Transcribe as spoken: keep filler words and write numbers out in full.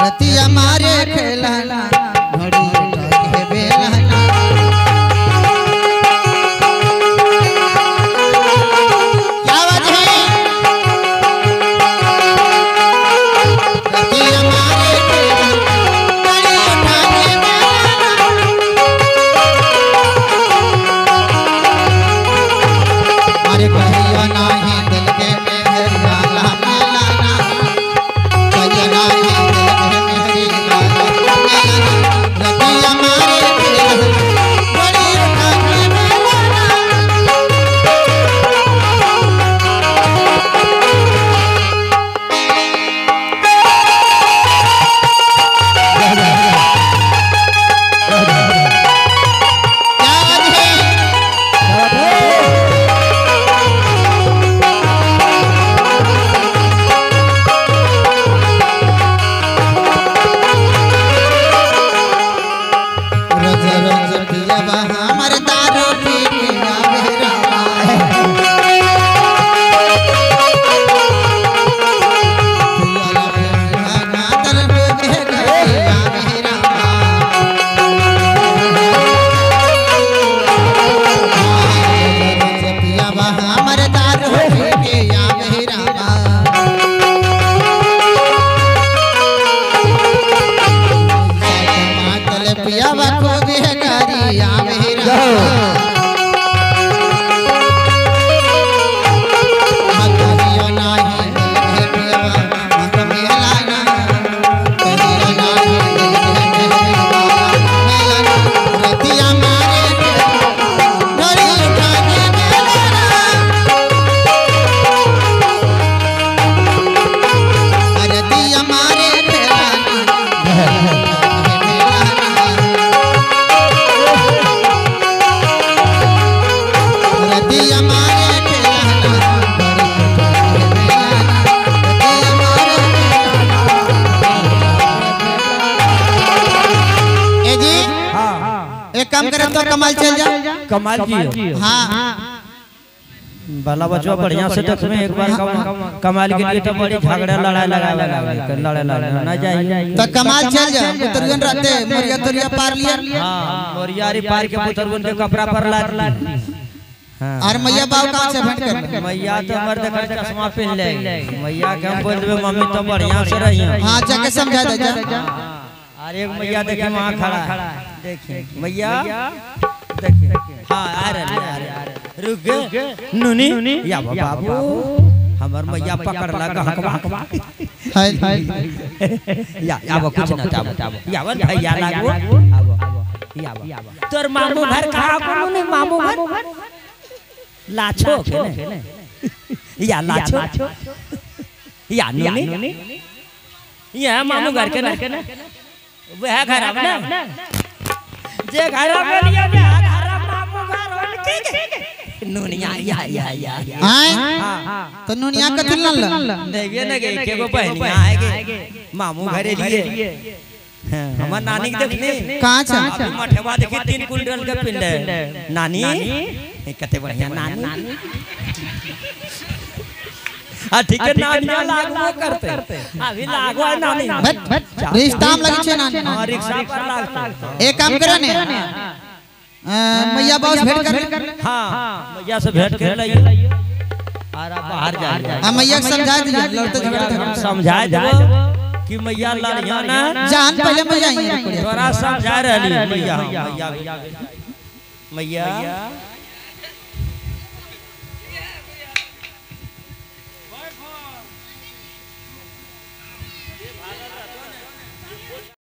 रतिया मारे खेलाना घड़ी के बेलाना क्या बात है रतिया मारे खेलाना घड़ी के बेलाना अरे कहिया नाही दिल के मेहर लाला लाला कहिया नाही तो कमाल चल जा कमाल की हाँ बाला बच्चा बढ़िया से देख में एक बार कमाल के लिए तो बड़ी झगड़ा लड़ाई लगा लड़ाई लड़ाई ना जाए तो कमाल चल जा पुतरगन रहते मोरिया तोरिया पार लिया हां मोरिया री पार के पुतरगन के कपड़ा पर ला हां और मैया बाबू कहां से भेंट कर मैया तो मर्द कर चश्मा पहन ले मैया के हम बोल देबे मम्मी तो बढ़िया से रही हां जाके समझा दे जा अरे एक मैया देखिए वहां खड़ा देखिए मैया देखिए हां आ रहे आ रहे रुक गए नुनी या बाबू हमर मैया पकड़ लगा हकवा हाय हाय या आबो कुछ ना आबो या वन भैया लागो आबो या तोर मामू घर कहां को नुनी मामू घर लाछो के या लाछो या नुनी या मामू घर के ना वह घर अपना जे घर अपना घर मामू घर के नुनिया या या या हां तो नुनिया का तुलना देखिए ना के के को पहनिया आएगे मामू घरे लिए हमर नानी के देखने कहां छ मठवा देखी तीन कुंडल के पिंड नानी कते बढ़िया नानी हां ठीक है नानिया लागो करते अभी लागो है नानी रिश्ता में लगी छे नानी हां रिक्शा पर लागते एक काम करे ने मैया बाबू से भेंट कर हां मैया से भेंट कर लइए और आप बाहर जा हां मैया को समझा दिया लड़ते झगड़ते समझा दो कि मैया लड़िया ना जान पहले मैया ही तोरा समझा रहली मैया मैया मैया